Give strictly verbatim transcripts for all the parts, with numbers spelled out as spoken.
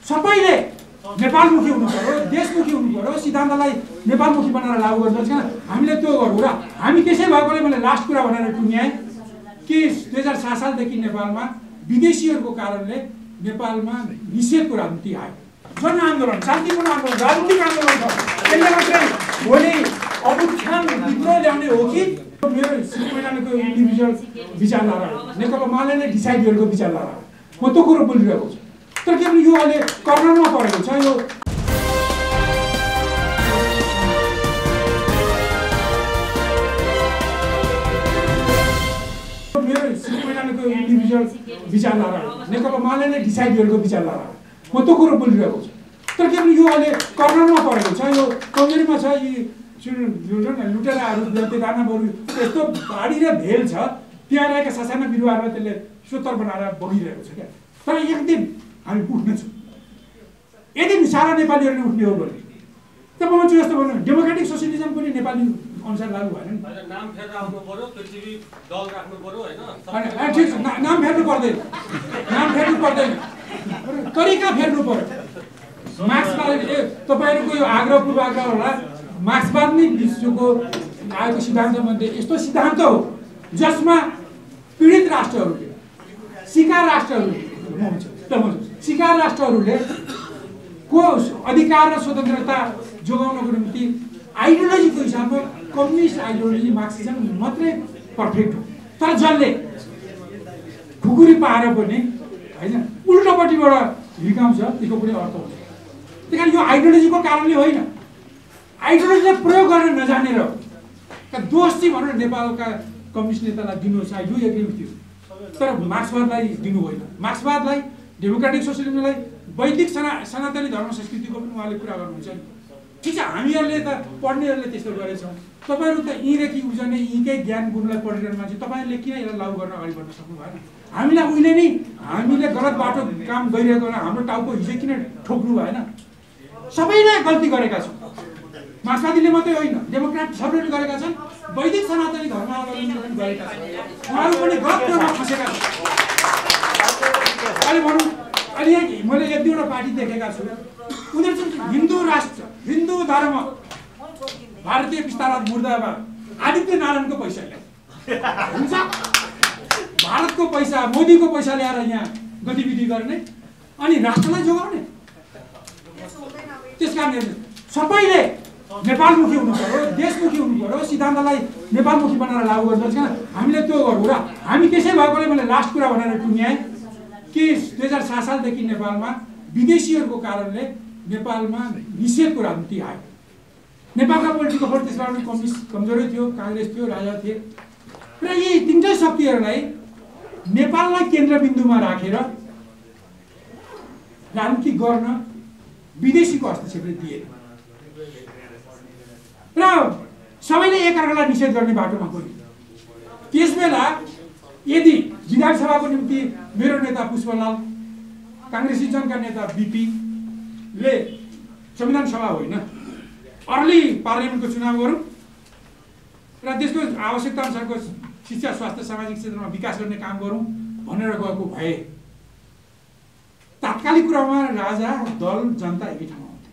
सबैले नेपालमुखी हुनु पर्यो, देशमुखी हुनु पर्यो, सिद्धान्तलाई नेपालमुखी बनाएर लागू गर्नुपर्छ। हामीले त्यो गरौँ र हामी त्यसै भएकोले मैले लास्ट कुरा भनेर टुङ्ग्याएँ कि दुई हजार सात सालदेखि नेपालमा विदेशीहरूको कारणले नेपालमा निषेधको राजनीति आयो। जनआन्दोलन, शान्तिपूर्ण आन्दोलन, राजनीतिक आन्दोलन छ। त्यसले मात्रै भोलि अबुख्यान विद्रोह ल्याउने हो कि मेरो सिक्किमको इन्डिभिजुअल विचारधारा नेकपा माले डिसाइड गरेको विचारधारा म त्यो कुरो बोलिरहेको छु। तर के भने यो अहिले कर्नरमा परेको छ। यो मेरो सिक्किमको इन्डिभिजुअल विचारधारा नेकपा माले डिसाइड गरेको विचारधारा म त्यो कुरो बोलिरहेको छु। तर के भने यो अहिले कर्नरमा परेको छ। यो कमजोरीमा छ। यी लुटेराहरू दाना बरु यस्तो बाढी र भेल छ, त्यहाँ रहेका सासाना बिरुवाहरूलाई त्यसले सोतर बनाएर बगिरहेको छ क्या। तर एक दिन हामी उठ्नेछौँ। यदि सारा नेपालीहरू नै उठ्ने हो भने त म भन्छु यस्तो भन्नु, डेमोक्रेटिक सोसियलिजम पनि नेपाली अनुसार लागू भएन नि। नाम फेरेर आउनु पर्यो, पृथ्वी दल राख्नु पर्यो हैन। ठिक छ, नाम फेर्नु पर्दैन, नाम फेर्नु पर्दैन, तरिका फेर्नु पर्यो। मार्क्सवाद तपाईँहरूको यो आग्रह पूर्वाग्रह होला। मार्क्सवाद नै विश्वको आएको सिद्धान्तमध्ये यस्तो सिद्धान्त हो जसमा पीडित राष्ट्रहरूले, शिकार राष्ट्रहरूले शिकार राष्ट्रहरूले को अधिकार र स्वतन्त्रता जोगाउनको निम्ति आइडियोलोजीको हिसाबमा कम्युनिस्ट आइडियोलोजी मार्क्सिजम मात्रै पर्फेक्ट हो। तर जसले खुकुरी पाएर पनि होइन उल्टोपट्टिबाट हिर्काउँछ त्यसको पनि अर्थ हुन्छ। त्यही कारण यो आइडियोलोजीको कारणले होइन, आइडियोलोजीलाई प्रयोग गर्न नजानेर दोष चाहिँ भनेर नेपालका कम्युनिस्ट नेतालाई दिनुहोस्, I do agree with you. तर मार्क्सवादलाई दिनु होइन। मार्क्सवादलाई, डेमोक्रेटिक सोसियलिजमलाई, वैदिक सना सनातनी धर्म संस्कृतिको पनि उहाँले कुरा गर्नुहुन्छ नि। ठिक छ, हामीहरूले त पढ्नेहरूले त्यस्तो गरेछौँ। तपाईँहरू त यहीँदेखि उब्जने यहीँकै ज्ञान गुणलाई पढिरहनु मान्छे, तपाईँहरूले किन यसलाई लागू गर्न अगाडि बढ्न सक्नु भएन? हामीलाई उहिले नै हामीले गलत बाटो काम गरिरहेको हाम्रो टाउको हिजो किन ठोक्नु भएन? सबैले गल्ती गरेका छौँ। मार्क्सवादीले मात्रै होइन, डेमोक्रेट सबैले गरेका छन्, वैदिक सनातनी धर्मावलम्बीले पनि गरेका छन्। उहाँहरू पनि गलत कुरामा फँसेका छन्। अहिले भनौँ, अहिले मैले एक दुईवटा पार्टी देखेका छु, उनीहरू चाहिँ हिन्दू राष्ट्र, हिन्दू धर्म, भारतीय विस्तारवाद मुर्दाबाद, आदित्य नारायणको पैसा ल्याए हुन्छ, भारतको पैसा, मोदीको पैसा ल्याएर यहाँ गतिविधि गर्ने अनि राष्ट्रलाई जोगाउने। त्यस कारणले सबैले नेपालमुखी हुनु पर्यो, देशमुखी हुनु पर्यो, सिद्धान्तलाई नेपालमुखी बनाएर लागू गर्नुपर्छ। हामीले त्यो गरौँ र हामी त्यसै भएकोले मैले लास्ट कुरा भनेर टुङ्ग्याएँ कि दुई हजार सात सालदेखि नेपालमा विदेशीहरूको कारणले नेपालमा निषेधको राजनीति आयो। नेपालका पोलिटिकल फोर्स त्यसबाट पनि कम्युनिस्ट कमजोरै थियो, काङ्ग्रेस थियो, राजा थिए र यी तिनटै शक्तिहरूलाई नेपाललाई केन्द्रबिन्दुमा राखेर राजनीति गर्न विदेशीको हस्तक्षेपले दिए र सबैले एकअर्कालाई निषेध गर्ने बाटोमा गयो। त्यसबेला यदि विधानसभाको निम्ति मेरो नेता पुष्पलाल, काङ्ग्रेसी जनका नेता बिपीले संविधान सभा होइन अर्ली पार्लियामेन्टको चुनाव गरौँ र त्यसको आवश्यकता अनुसारको शिक्षा, स्वास्थ्य, सामाजिक क्षेत्रमा विकास गर्ने काम गरौँ भनेर गएको भए तात्कालिक कुरामा राजा, दल, जनता एकै ठाउँमा हुन्थ्यो।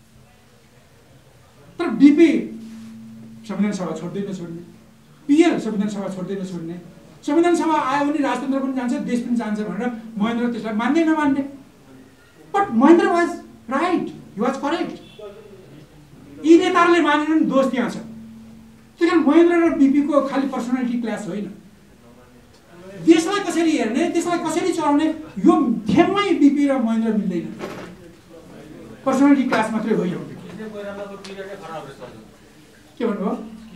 तर बिपी संविधान सभा छोड्दै नछोड्ने, पिएल संविधान सभा छोड्दै नछोड्ने, संविधान सभा आयो भने राजतन्त्र पनि जान्छ, देश पनि जान्छ भनेर महेन्द्र त्यसलाई मान्दै नमान्ने। But Mahendra was right, he was correct. यी नेताहरूले मानेनन्, दोष त्यहाँ छ। त्यही कारण महेन्द्र र बिपीको खालि पर्सनालिटी क्लास होइन, देशलाई कसरी हेर्ने, देशलाई कसरी चलाउने यो थेममै बिपी र महेन्द्र मिल्दैन। पर्सनालिटी क्लास मात्रै होइन। के भन्नुभयो?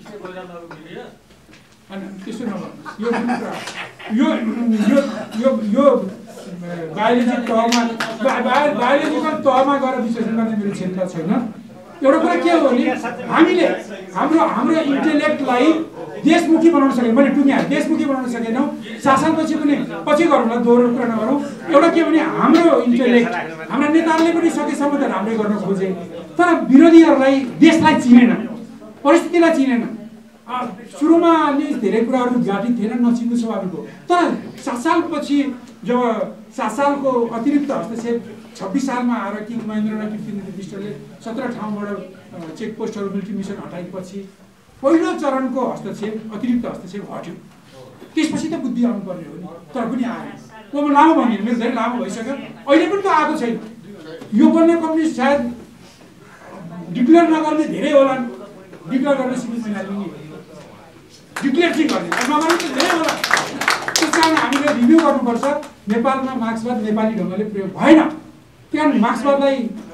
त्यसो नभन्नुहोस्। यो यो यो यो बायोलोजिकल तहमा बायोलोजिकल तहमा गएर विश्लेषण गर्ने मेरो क्षेत्र छैन। एउटा कुरा के हो भने हामीले हाम्रो हाम्रो इन्टेलेक्टलाई देशमुखी बनाउन सकेन। मैले टुङ्ग्याएँ, देशमुखी बनाउन सकेनौँ। शासनपछि पनि पछि गरौँला, दोहोरो कुरा नगरौँ। एउटा के भने हाम्रो इन्टेलेक्ट, हाम्रा नेताहरूले पनि सकेसम्म त राम्रै गर्न खोजे, तर विरोधीहरूलाई देशलाई चिनेन, परिस्थितिलाई चिनेन। सुरुमा अलि धेरै कुराहरू घाटित थिएन, नचिन्नु स्वाभाविक हो। तर सात सालपछि जब सात सालको अतिरिक्त हस्तक्षेप छब्बिस सालमा आएर किङ महेन्द्र र कीर्तिमती विष्टले सत्र ठाउँबाट चेकपोस्टहरू मिलिट्री मिसन हटाएपछि पहिलो चरणको हस्तक्षेप अतिरिक्त हस्तक्षेप हट्यो। त्यसपछि त बुद्धि आउनुपर्ने हो नि, तर पनि आएन। म लामो भनिदिनु, मेरो धेरै लामो भइसक्यो, अहिले पनि त आएको छैन। यो बन्ने कम्युनिस्ट सायद डिक्लेयर नगर्ने धेरै होला, डिक्लेयर गर्ने सिक्किम मैनाली नि डिक्लेयर चाहिँ गर्ने नगर्ने त धेरै होला। त्यस कारण हामीले रिभ्यू गर्नुपर्छ। नेपालमा मार्क्सवाद नेपाली ढङ्गले प्रयोग भएन, त्यहाँ मार्क्सवादलाई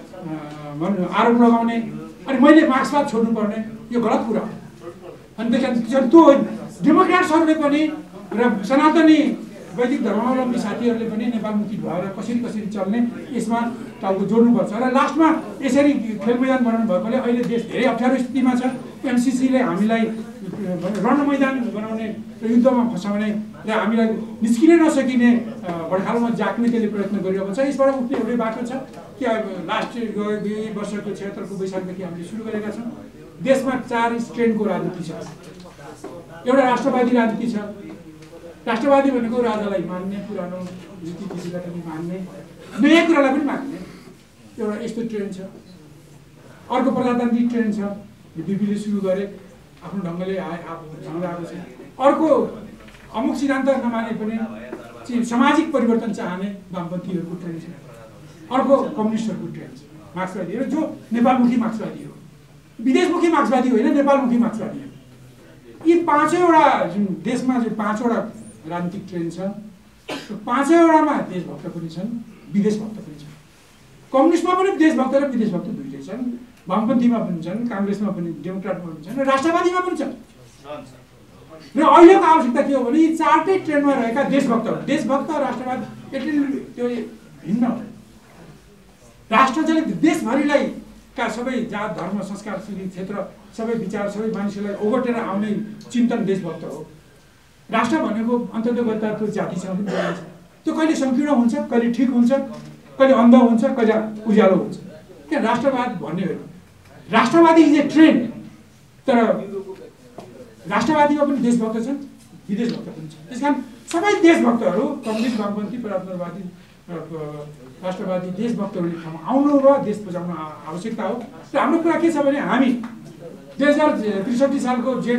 आरोप लगाउने अनि मैले मार्क्सवाद छोड्नुपर्ने यो गलत कुरा हो। अनि त्यसकारण त्यो होइन, डेमोक्रेट्सहरूले पनि र सनातनी वैदिक धर्मावलम्बी साथीहरूले पनि नेपालमुखी भएर कसरी कसरी चल्ने यसमा टाउको जोड्नुपर्छ। र लास्टमा यसरी खेल मैदान बनाउनु भएकोले अहिले देश धेरै अप्ठ्यारो स्थितिमा छ। एमसिसीले हामीलाई रण मैदान बनाउने र युद्धमा फसाउने र हामीलाई निस्किन नसकिने भड्खालोमा जाग्ने त्यसले प्रयत्न गरिरहेको छ। यसबाट उठ्ने एउटै बाटो छ कि लास्ट दुई वर्षको छिहत्तरको वैशाखदेखि हामीले सुरु गरेका छौँ। देशमा चार स्ट्रेनको राजनीति छ। एउटा राष्ट्रवादी राजनीति छ। राष्ट्रवादी भनेको राजालाई मान्ने, पुरानो रीतिथितिलाई पनि मान्ने, नयाँ कुरालाई पनि मान्ने एउटा यस्तो ट्रेन्ड छ। अर्को प्रजातान्त्रिक ट्रेन्ड छ, बिपीले सुरु गरे आफ्नो ढङ्गले आए ढङ्गले आएको छ। अर्को अमुक सिद्धान्त नमाने पनि सामाजिक परिवर्तन चाहने वामपन्थीहरूको ट्रेन्ड छ। अर्को कम्युनिस्टहरूको ट्रेन्ड छ, मार्क्सवादीहरू जो नेपालमुखी मार्क्सवादी हो, विदेशमुखी मार्क्सवादी होइन, नेपालमुखी मार्क्सवादी हो। यी पाँचैवटा जुन देशमा जुन पाँचवटा राजनीतिक ट्रेन्ड छ, पाँचैवटामा देशभक्त पनि छन्, विदेशभक्त पनि छन्। कम्युनिस्टमा पनि देशभक्त र विदेशभक्त दुईटै छन्, वामपन्थीमा पनि छन्, काङ्ग्रेसमा पनि, डेमोक्रेटमा पनि छन्, र राष्ट्रवादीमा पनि छन्। र अहिलेको आवश्यकता के हो भने यी चारटै ट्रेन्डमा रहेका देशभक्तहरू, देशभक्त राष्ट्रवाद यति त्यो भिन्न हो। राष्ट्र चाहिँ देशभरिलाई का सबै जात धर्म संस्कार क्षेत्र सबै विचार सबै मानिसहरूलाई ओगटेर आउने चिन्तन देशभक्त हो। राष्ट्र भनेको अन्तर्गतता त्यो जातिसँग पनि जोडिन्छ। त्यो कहिले संकीर्ण हुन्छ, कहिले ठिक हुन्छ, कहिले अन्ध हुन्छ, कहिले उज्यालो हुन्छ। त्यहाँ राष्ट्रवाद भन्ने होइन। राष्ट्रवादी इज ए ट्रेन्ड, तर राष्ट्रवादीमा पनि देशभक्त छन्, विदेशभक्त पनि छन्। त्यस कारण सबै देशभक्तहरू कम्युनिस्ट, वामपन्थी, प्रजातन्त्रवादी, राष्ट्रवादी देशभक्तहरूले ठाउँमा आउनु र देश बचाउन आवश्यकता हो। र हाम्रो कुरा के छ भने हामी दुई हजार त्रिसठी सालको जेठ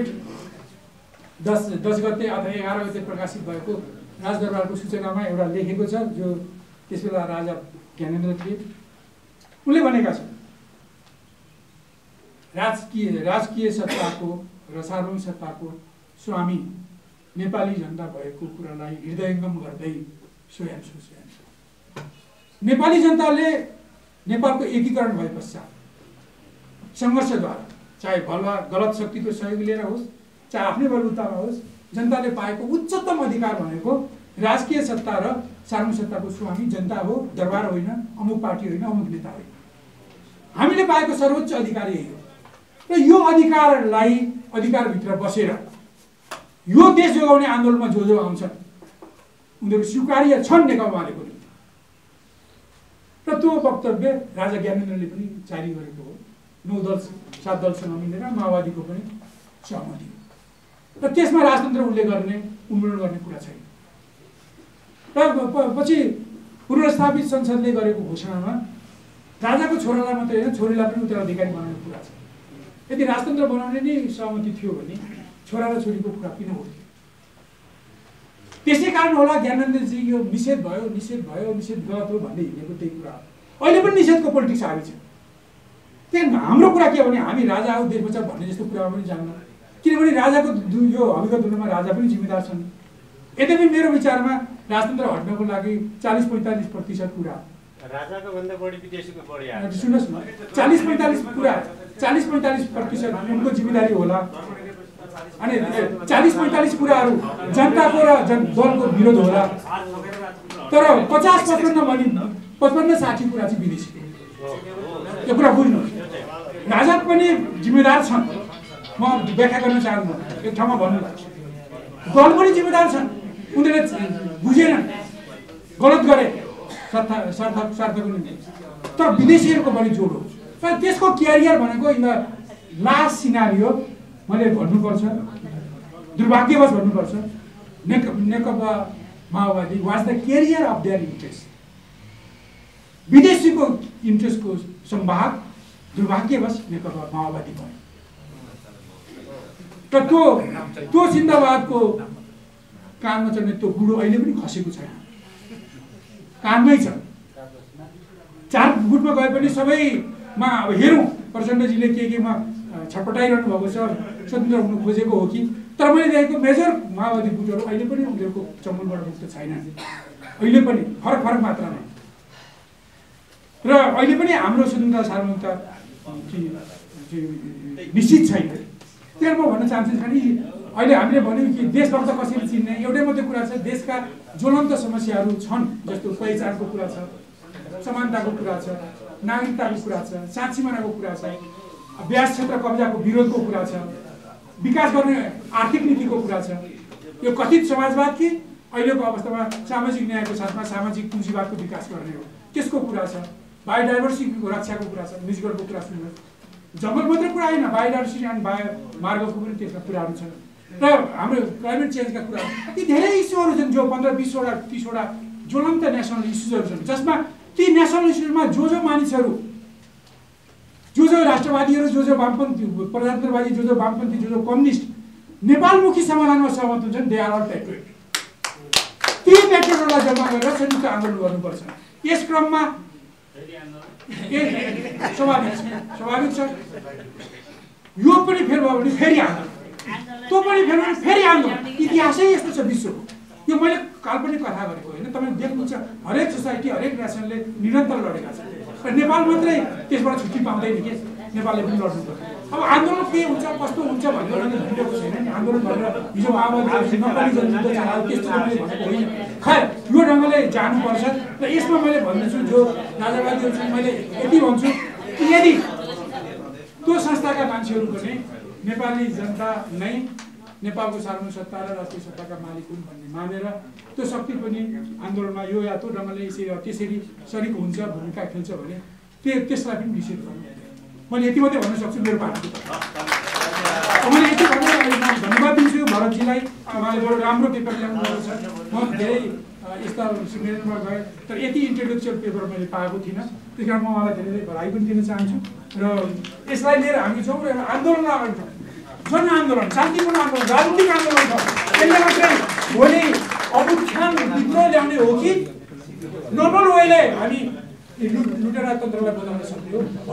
दस दस गते अथवा एघार गते प्रकाशित भएको राजदरबारको सूचनामा एउटा लेखेको छ, जो त्यसबेला राजा ज्ञानेन्द्र थिए। उनले भनेका छन् राजकीय राजकीय सत्ताको र सार्वभौम सत्ताको स्वामी नेपाली जनता भएको कुरालाई हृदयङ्गम गर्दै स्वयं स्वयं नेपाली जनताले नेपालको एकीकरण भए पश्चात सङ्घर्षद्वारा, चाहे भला गलत शक्तिको सहयोग लिएर होस्, चाहे आफ्नै बलबुतामा होस्, जनताले पाएको उच्चतम अधिकार भनेको राजकीय सत्ता र सार्वभौम सत्ताको स्वामी जनता हो, दरबार होइन, अमुक पार्टी होइन, अमुक नेता होइन। हामीले पाएको सर्वोच्च अधिकार यही हो। र यो अधिकारलाई अधिकारभित्र बसेर यो देश जोगाउने आन्दोलनमा जो जो आउँछन् उनीहरू स्वीकार्य छन् नेकपाले पनि। र त्यो वक्तव्य राजा ज्ञानेन्द्रले पनि जारी गरेको हो। नौ दल सात दलसँग मिलेर माओवादीको पनि सहमति हो। र त्यसमा राजतन्त्र उसले गर्ने उन्मूलन गर्ने कुरा छैन। र पछि पूर्वस्थापित संसदले गरेको घोषणामा राजाको छोरालाई मात्रै होइन, छोरीलाई पनि उत्तराधिकारी बनाउने कुरा छ। यदि राजतन्त्र बनाउने नै सहमति थियो भने छोरा र छोरीको कुरा किन उठ्यो? त्यसै कारण होला ज्ञानेन्द्रजी यो निषेध भयो निषेध भयो निषेध गलत हो भन्दै हिँडेको त्यही कुरा हो। अहिले पनि निषेधको पोलिटिक्स हावी छ। त्यही हाम्रो कुरा के हो भने हामी राजा हो देश बचाउ भन्ने जस्तो कुरामा पनि जान्न, किनभने राजाको यो हकीकत हुनुमा राजा पनि जिम्मेदार छन्। यद्यपि मेरो विचारमा राजतन्त्र हट्नको लागि चालिस पैँतालिस प्रतिशत कुरा राजाको भन्दा बढी विदेशीको बढी आयो। सुन्नुहोस् न, चालिस पैँतालिस कुरा चालिस पैँतालिस प्रतिशत उनको जिम्मेदारी होला। अनि चालिस पैँतालिस कुराहरू जनताको र जन दलको विरोध होला। तर पचास पचपन्न भने पचपन्न साठी कुरा चाहिँ विदेशीको। यो कुरा बुझ्नुहोस्, राजा पनि जिम्मेदार छन्। म व्याख्या गर्न चाहन्छु, एक ठाउँमा भन्नु दल पनि जिम्मेदार छन्। उनीहरूले बुझेनन्, गलत गरे स्वार्थ स्वार्थ स्वार्थको निम्ति। तर विदेशीहरूको पनि जोड हो। तर त्यसको क्यारियर भनेको इन द लास्ट सिनारियो मैले भन्नुपर्छ, दुर्भाग्यवश भन्नुपर्छ, नेक नेकपा माओवादी was the carrier of their interest. विदेशीको इन्ट्रेस्टको संवाद दुर्भाग्यवश नेकपा माओवादी भयो र त्यो त्यो सिन्दाबादको कानमा चाहिँ त्यो बुढो अहिले पनि खसेको छैन, कानमै छ। चार गुटमा गए पनि सबैमा अब हेरौँ प्रचण्डजीले के केमा छटपटाइरहनु भएको छ, स्वतन्त्र हुनु खोजेको हो कि, तर मैले देखेको मेजर माओवादी गुटहरू अहिले पनि उनीहरूको चम्बलबाट मुक्त छैन, अहिले पनि फरक फरक मात्रामा। र अहिले पनि हाम्रो स्वतन्त्रता सार्वभौमता निश्चित छैन। त्यही म भन्न चाहन्छु कि अहिले हामीले भन्यौँ कि देशभक्त कसरी चिन्ने, एउटै मात्रै कुरा छ, देशका ज्वलन्त समस्याहरू छन्, जस्तो पहिचानको कुरा छ, समानताको कुरा छ, नागरिकताको कुरा छ, सात सिमानाको कुरा छ, ब्याज क्षेत्र कब्जाको विरोधको कुरा छ, विकास गर्ने आर्थिक नीतिको कुरा छ। यो कथित समाजवाद कि अहिलेको अवस्थामा सामाजिक न्यायको साथमा सामाजिक पुँजीवादको विकास गर्ने हो, त्यसको कुरा छ। बायोडाइभर्सिटीको रक्षाको कुरा छ, निजगढको कुरा सुन्नु, जङ्गल मात्रै कुरा होइन, बायोडाइभर्सिटी एन्ड बायो मार्गको पनि त्यसमा कुराहरू छन्। र हाम्रो क्लाइमेट चेन्जका कुरा, यी धेरै इस्युहरू छन् जो पन्ध्र बिसवटा तिसवटा ज्वलन्त नेसनल इस्युजहरू छन्, जसमा ती नेसनल इस्युजमा जो जो मानिसहरू, जो जो राष्ट्रवादीहरू, जो जो वामपन्थी प्रजातन्त्रवादी, जो जो वामपन्थी, जो जो कम्युनिस्ट नेपालमुखी समाधानमा सहमत हुन्छन्, दे आर अल पेट्रियट। ती पेट्रियटहरूलाई जम्मा गरेर संयुक्त आन्दोलन गर्नुपर्छ। यस क्रममा स्वाभाविक छ स्वाभाविक छ यो पनि फेरि भयो भने फेरि आन्दोलन, त्यो पनि फेरि भने फेरि आन्दोलन। इतिहासै यस्तो छ विश्वको। यो मैले काल्पनिक कथा गरेको होइन, तपाईँले देख्नुहुन्छ हरेक सोसाइटी हरेक नेसनले निरन्तर लडेका छन् र नेपाल मात्रै त्यसबाट छुट्टी पाउँदैन कि नेपालले पनि लड्नु पर्छ। अब आन्दोलन के हुन्छ कस्तो हुन्छ भनेर भनिरहेको छैन नि, आन्दोलन भनेर हिजो माओवादी नेपाली जनयुद्ध चलायो त्यस्तो मैले भनेको होइन। खै यो ढङ्गले जानुपर्छ र यसमा मैले भन्दैछु जो राजावादीहरू छन्, मैले यति भन्छु कि यदि त्यो संस्थाका मान्छेहरू पनि नेपाली जनता नै नेपालको सार्वभौम सत्ता र राष्ट्रिय सत्ताका मालिक हुन् भन्ने मानेर त्यो शक्ति पनि आन्दोलनमा यो या त्यो ढङ्गले यसरी त्यसरी सरिक हुन्छ, भूमिका खेल्छ भने त्यो त्यसलाई पनि निषेध गर्नु। मैले यति मात्रै भन्न सक्छु मेरो पार्टी। मैले यति भनेर धन्यवाद दिन्छु भरतजीलाई, उहाँले बडो राम्रो पेपर ल्याउनु भएको छ। म धेरै यस्ता सम्मेलनमा गएँ तर यति इन्टेलेक्चुअल पेपर मैले पाएको थिइनँ, त्यस कारण म उहाँलाई धेरै धेरै बधाई पनि दिन चाहन्छु। र यसलाई लिएर हामी छौँ र आन्दोलन अगाडि छौँ, जनआन्दोलन, शान्तिपूर्ण आन्दोलन, राजनीतिक आन्दोलन छ। त्यसले मात्रै भोलि अभ्युत्थान विद्रोह ल्याउने हो कि नर्मल वेले हामी लुटेरा तन्त्रलाई बजाउन सक्ने हो।